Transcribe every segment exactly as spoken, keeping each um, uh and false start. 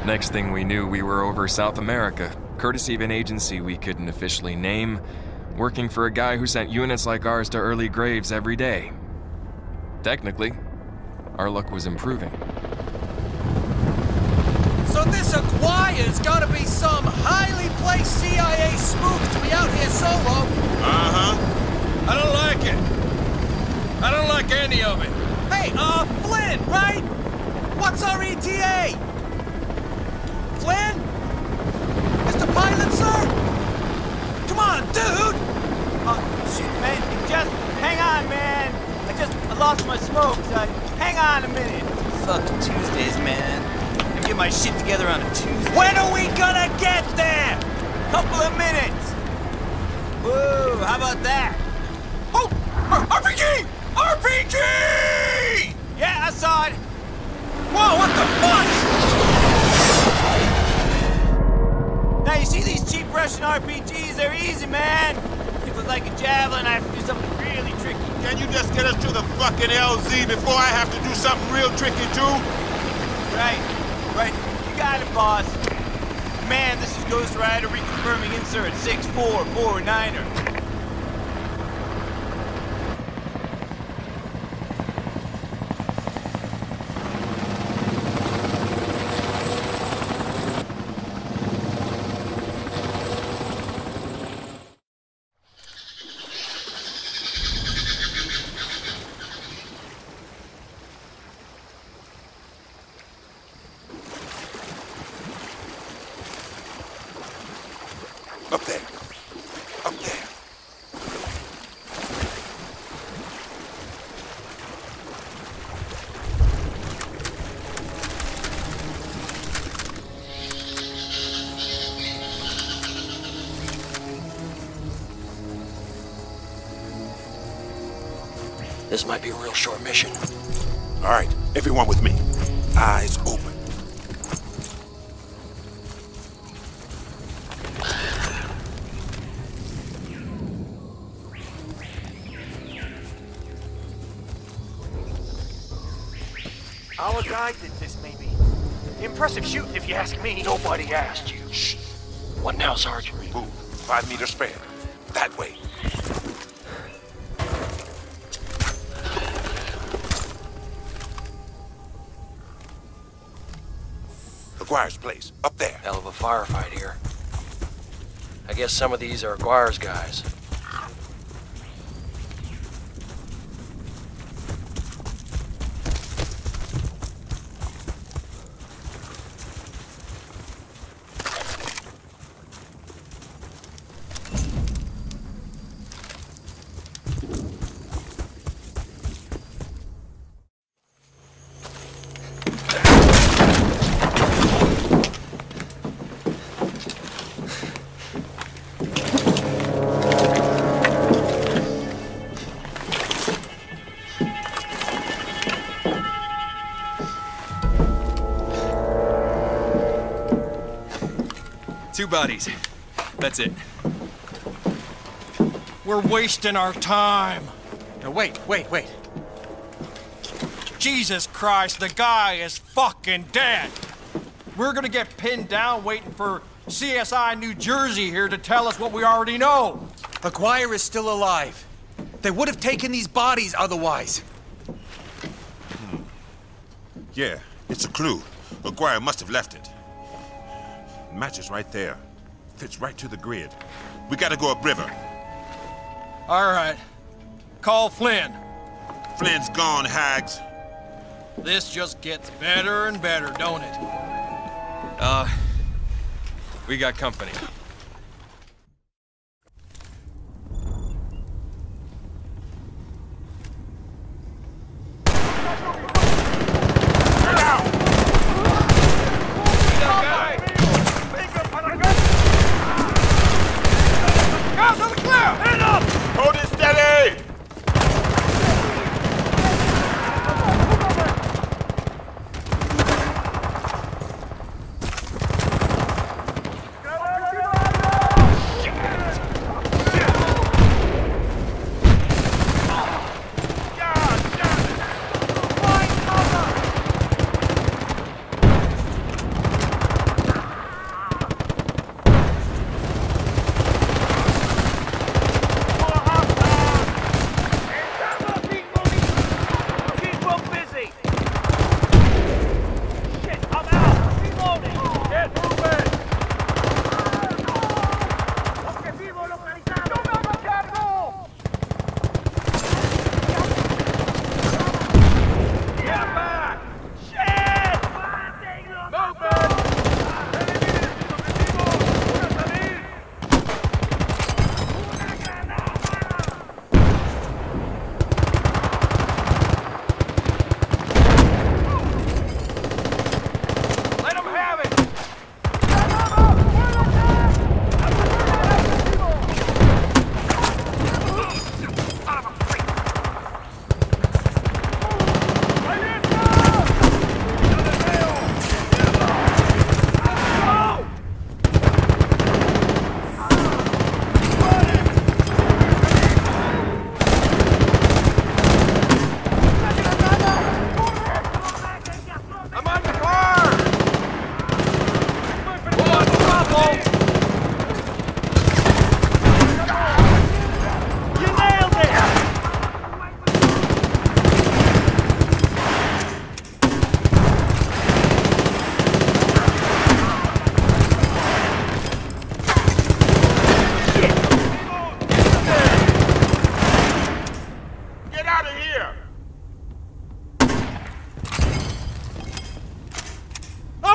Next thing we knew, we were over South America, courtesy of an agency we couldn't officially name, working for a guy who sent units like ours to early graves every day. Technically, our luck was improving. So this Aguirre's gotta be some highly placed C I A spook to be out here solo. Uh-huh. I don't like it. I don't like any of it. Hey, uh, Flynn, right? What's our E T A? Flynn? Mister Pilot, sir? Come on, dude! Uh, shoot, man, just hang on, man. I just, I lost my smoke, so hang on a minute. Fuck Tuesdays, man. I get my shit together on a Tuesday. When are we gonna get there? Couple of minutes. Whoa, how about that? Oh, R P G! R P G! Yeah, I saw it. Whoa, what the fuck? Now, you see these cheap Russian R P Gs, they're easy, man. If it's like a javelin, I have to do something really tricky. Can you just get us to the fucking L Z before I have to do something real tricky, too? Right, right. You got it, boss. Man, this is Ghost Rider reconfirming insert six four four niner. Up there. Up there. This might be a real short mission. All right, everyone with me. Eyes open. Our guy did this, maybe. Impressive shooting, if you ask me. Nobody asked you. Shh. What now, Sergeant? Move. Five meters spare. That way. Aguirre's place. Up there. Hell of a firefight here. I guess some of these are Aguirre's guys. Two bodies. That's it. We're wasting our time. Now wait, wait, wait. Jesus Christ, the guy is fucking dead. We're gonna get pinned down waiting for C S I New Jersey here to tell us what we already know. Aguirre is still alive. They would have taken these bodies otherwise. Hmm. Yeah, it's a clue. Aguirre must have left it. Matches right there. Fits right to the grid. We gotta go upriver. All right. Call Flynn. Flynn's gone, hags. This just gets better and better, don't it? Uh, we got company. Hold it steady!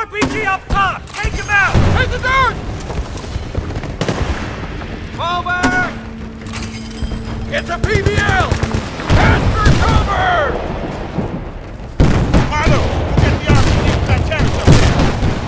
R P G up top! Take him out! Take the dirt! Fall back! It's a P B L! Head for cover! Marlo, go get the army and that terrace up there.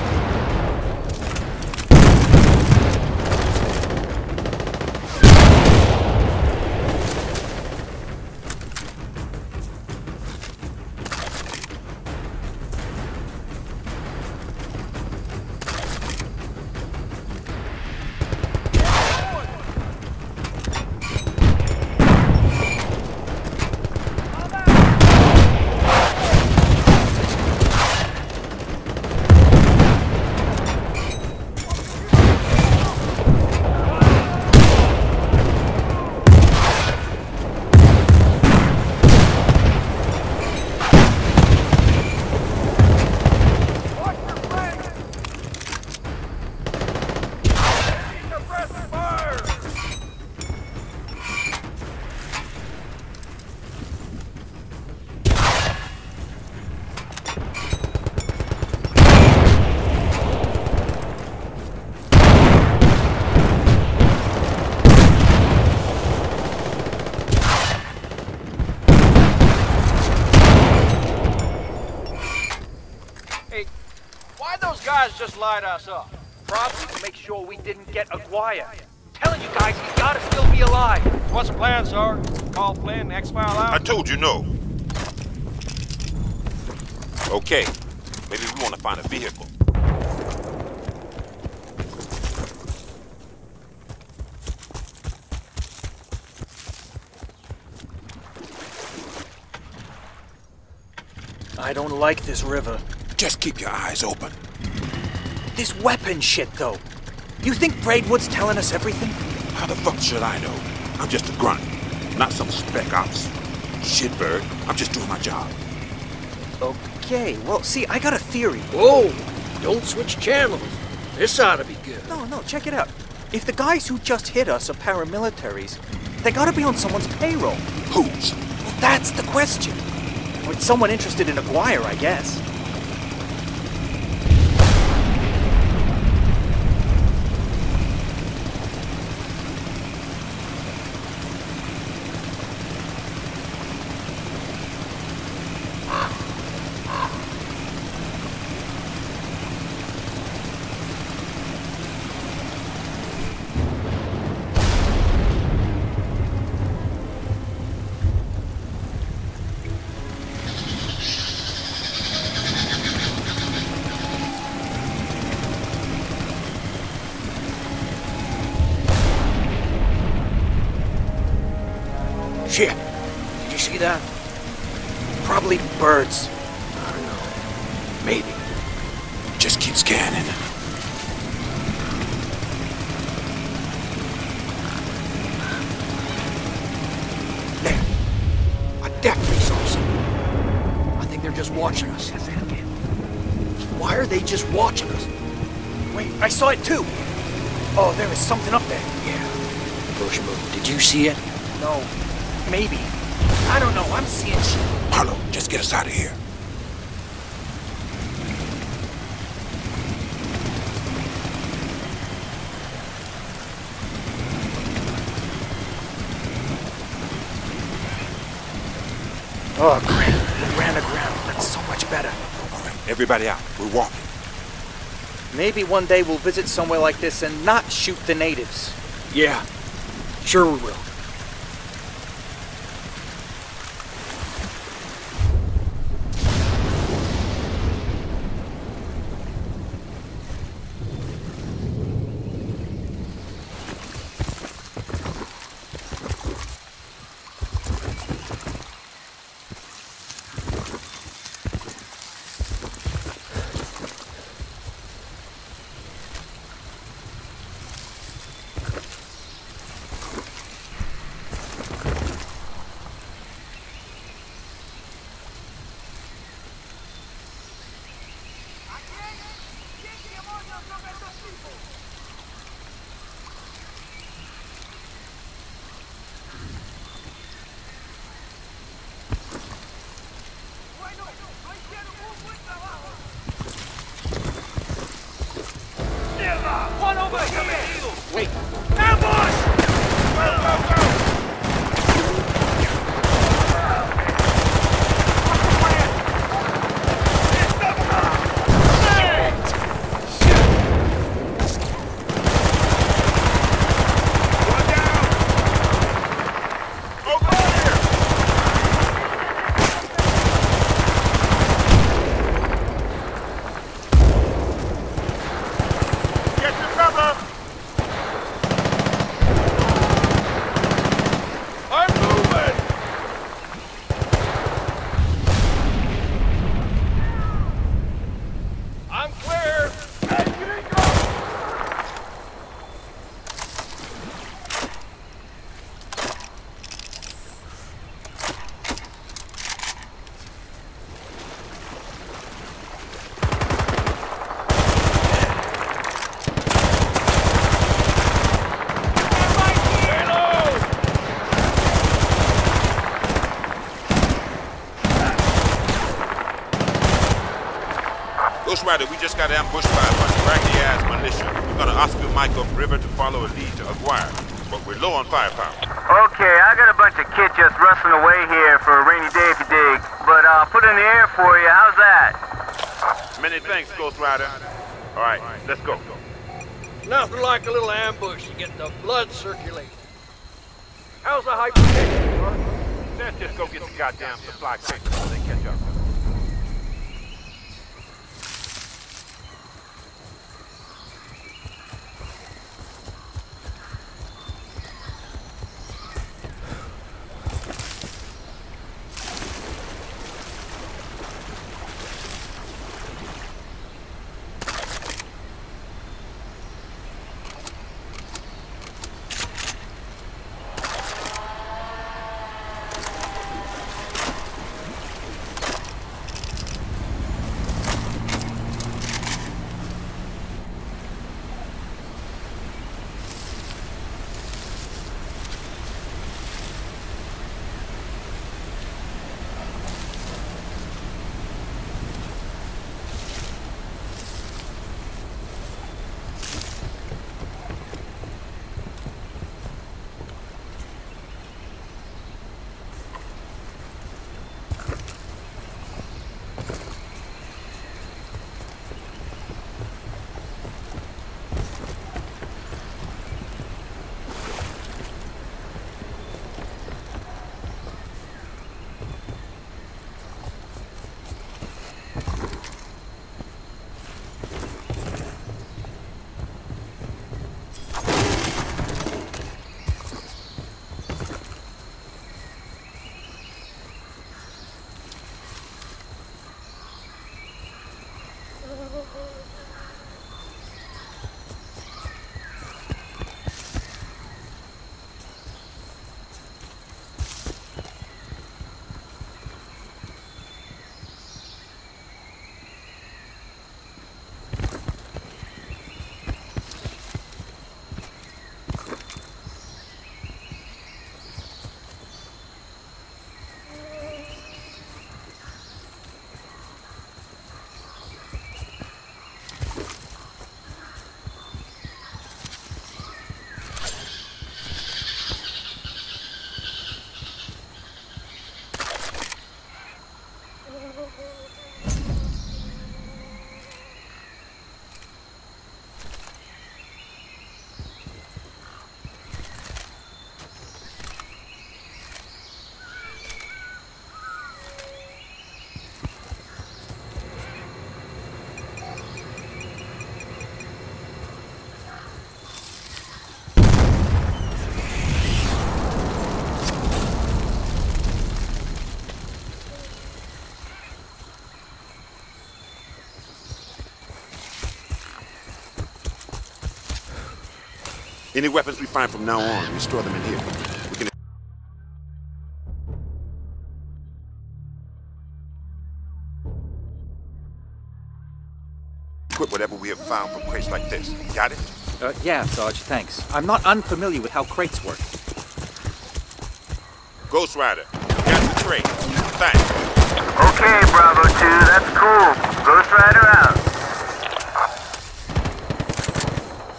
Guys just light us up. Probably to make sure we didn't get Aguirre. Telling you guys, he's gotta still be alive. What's the plan, sir? Call Flynn, X-File out? I told you no. Okay, maybe we want to find a vehicle. I don't like this river. Just keep your eyes open. This weapon shit, though. You think Braidwood's telling us everything? How the fuck should I know? I'm just a grunt, not some spec ops. Shitbird, I'm just doing my job. Okay, well, see, I got a theory. Whoa! Don't switch channels. This ought to be good. No, no, check it out. If the guys who just hit us are paramilitaries, they gotta be on someone's payroll. Whose? Well, that's the question. Or it's someone interested in Aguirre, I guess. Shit! Did you see that? Probably birds. I don't know. Maybe. Just keep scanning. There. I definitely saw something. I think they're just watching us. Why are they just watching us? Wait, I saw it too. Oh, there is something up there. Yeah. Bushman, did you see it? No, maybe. I don't know, I'm seeing shit. Marlo, just get us out of here. Oh, great. We ran aground. That's so much better. All right, everybody out. We're walking. Maybe one day we'll visit somewhere like this and not shoot the natives. Yeah. Sure we will. One over there, come in! Wait. Ambush! Go, go, go! Ghost Rider, we just got ambushed by a bunch of raggedy-ass militia. We're gonna Oscar Mike upriver to follow a lead to Aguirre, but we're low on firepower. Okay, I got a bunch of kit just rustling away here for a rainy day if you dig, but I'll put it in the air for you. How's that? Many thanks, Ghost Rider. All right, let's go. Nothing like a little ambush to get the blood circulating. How's the hypertension, Mark? Let's just go get the goddamn supply crate before they catch up. Any weapons we find from now on, we store them in here. We can equip whatever we have found from crates like this. Got it? Uh, yeah, Sarge, thanks. I'm not unfamiliar with how crates work. Ghost Rider, got the crate. Thanks. Okay, Bravo two, that's cool. Ghost Rider out.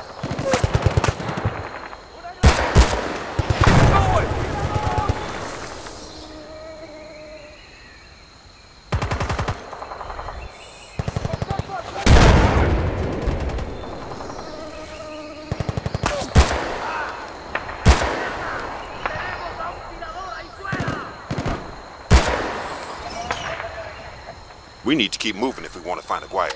We need to keep moving if we want to find Aguirre.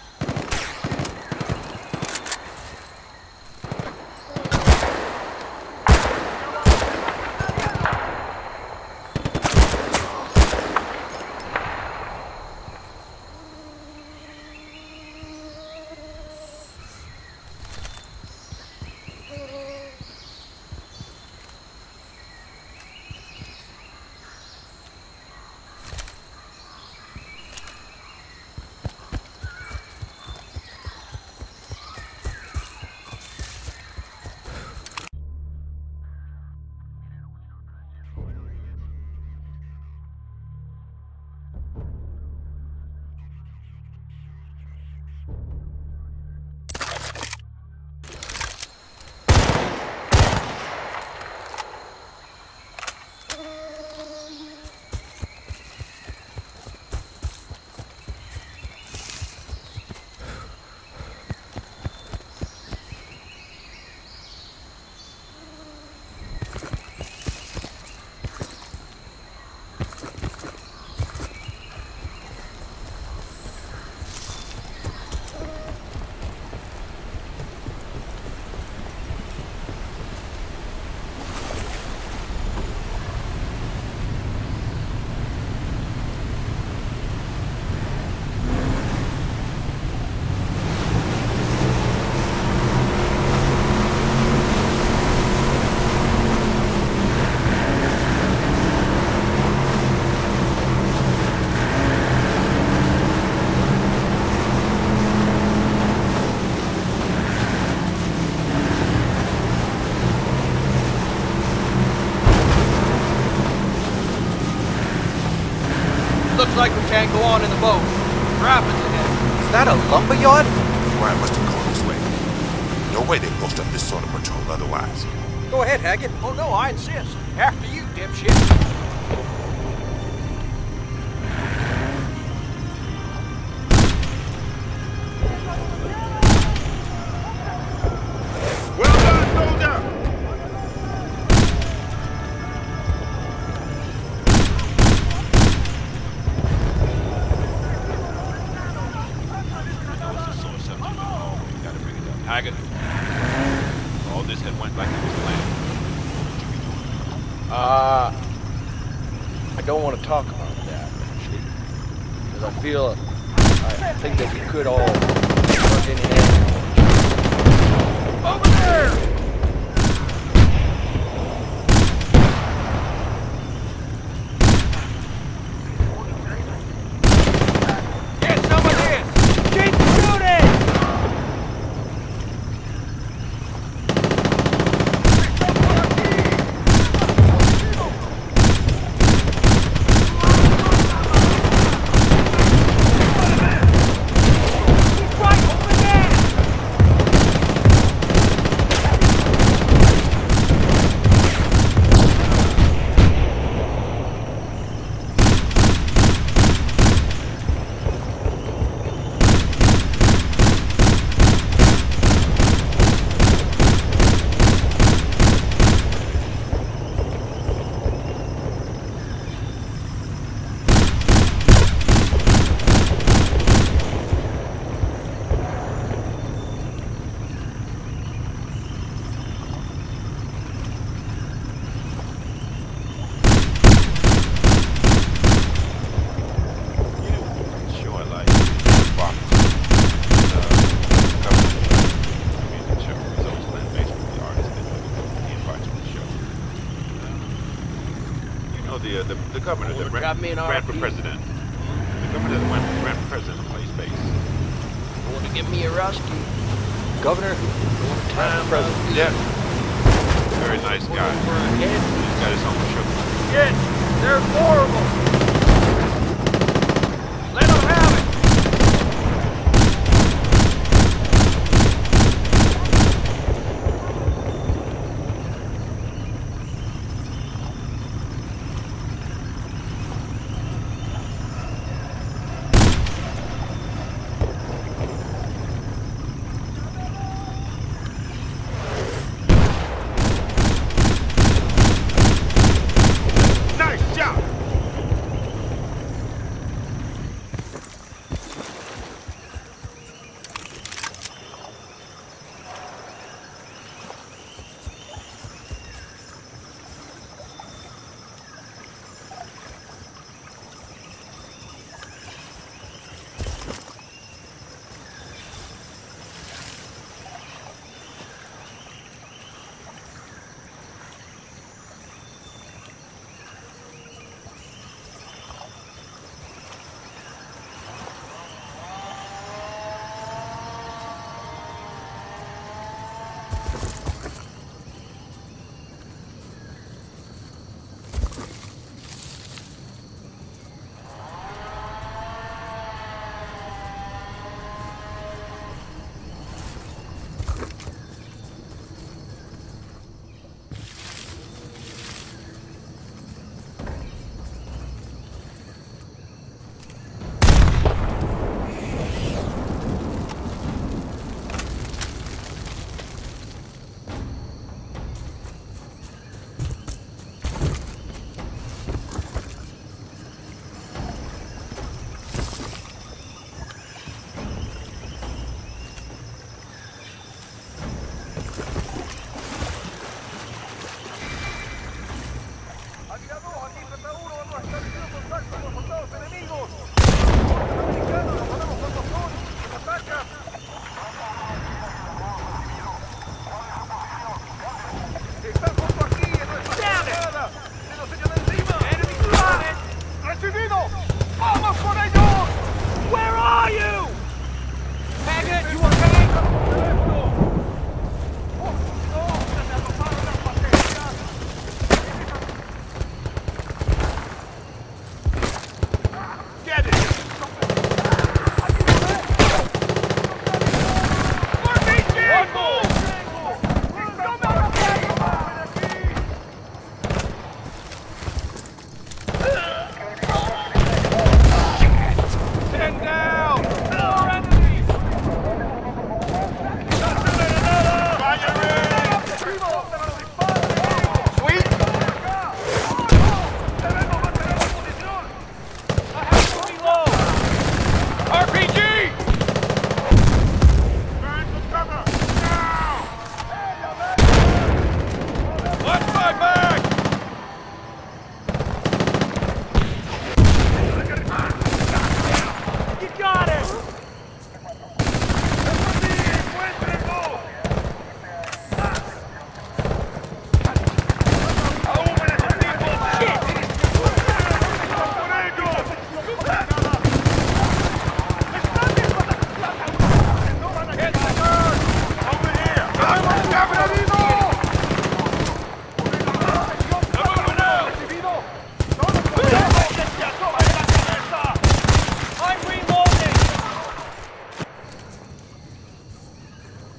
Looks like we can't go on in the boat. Rapids ahead. Is that a lumberyard? Aguirre must have gone this way. No way they post up this sort of patrol otherwise. Go ahead, Haggett. Oh no, I insist. After you, dipshit. Haggett, all this had went like it was planned. What would you be doing? Uh, I don't want to talk about that, actually, because I feel, I think that we could all work in hand. Over there! The, uh, the, the governor that ran, ran for president. The governor that went, ran for president of Place Base. Want to give me a rusty? Governor? Ran for president. Yeah. Very nice guy. He's got his own sugar. Shit! They're horrible! Let them have it!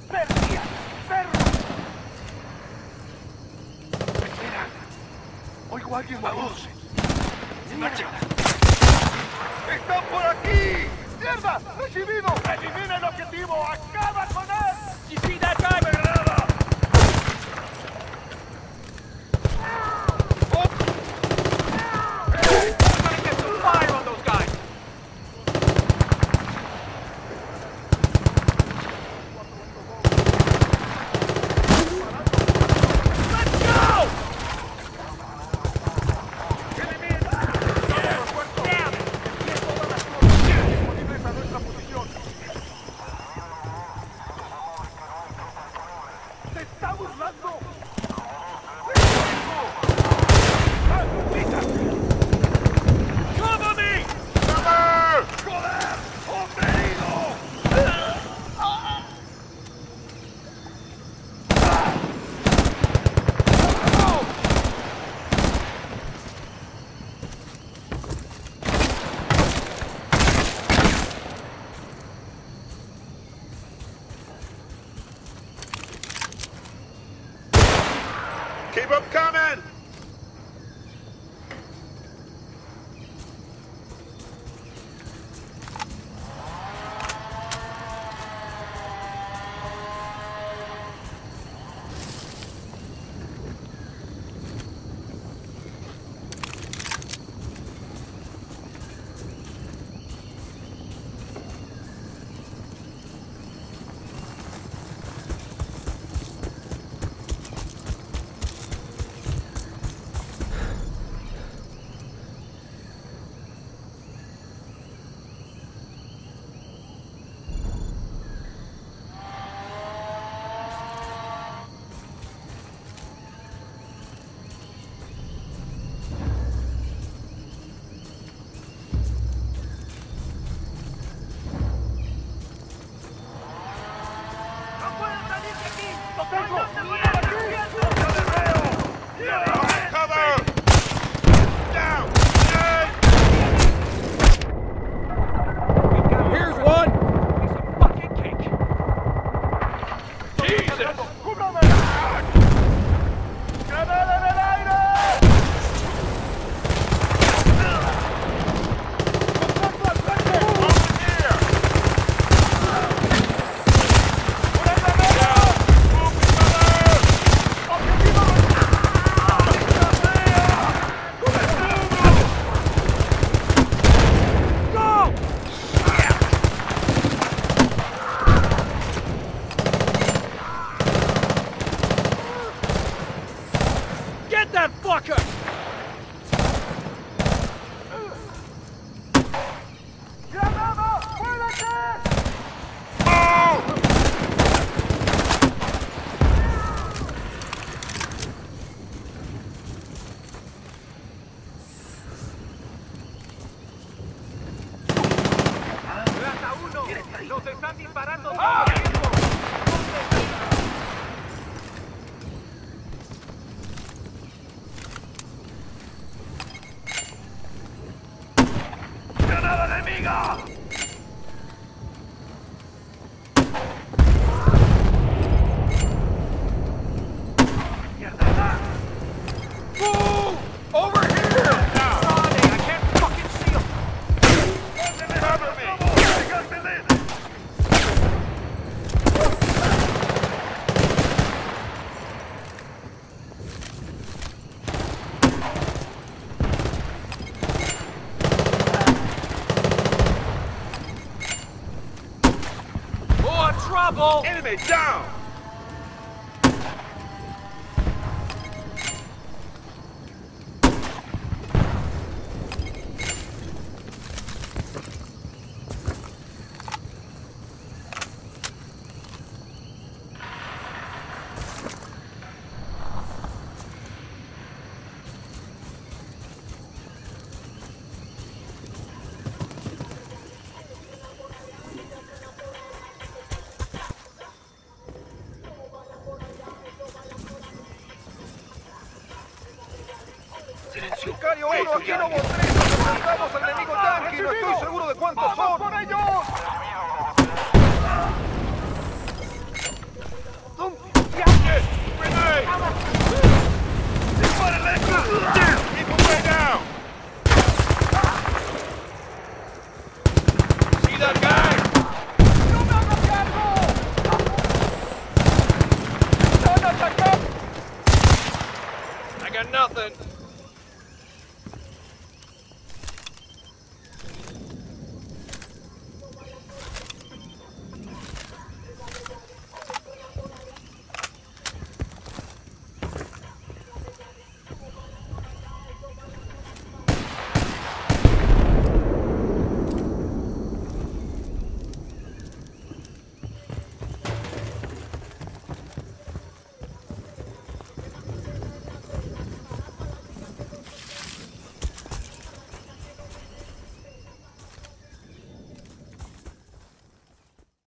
¡Perdía! ¡Perro! Espera. Oigo a alguien moviéndose. ¡Marcha! ¡Están por aquí! ¡Mierda! ¡Recibido! ¡Elimina el objetivo! ¡Acaba con él! You see that guy? Fire on those guys! Let's go! ¡Se está burlando! Cover me! ¡Joder! ¡Hombre herido! Keep them coming! ¡Nos están disparando! ¡Ah! ¡Granada enemiga! Trouble! Enemy down! Sicario uno, aquí no tres. Estamos al enemigo tanque y no estoy seguro de cuántos son. ¡Vamos por ellos!